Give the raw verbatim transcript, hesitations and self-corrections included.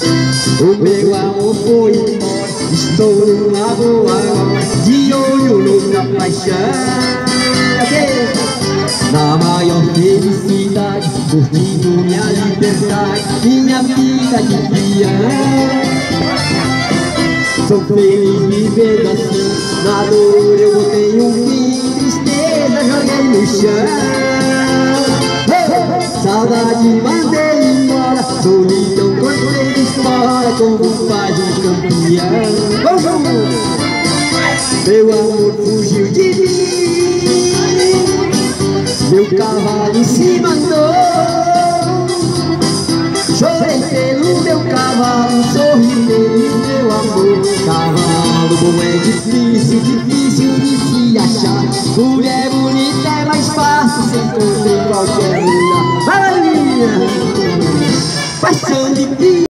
O meu amor foi embora, estou numa boa hora, de olho louco na paixão. Na maior felicidade, curtindo minha liberdade, minha vida de peão. Sou feliz vivendo assim, na dor eu botei um fim, tristeza joguei no chão. Saudade mandei embora, solidão cortei de fora, como faz um campeão. Meu amor fugiu de mim, meu cavalo se mandou. Chorei pelo meu cavalo, sorri pelo meu amor. Cavalo bom é difícil, difícil de se achar. Mulher bonita é mais fácil, se encontra em qualquer lugar. Paixão de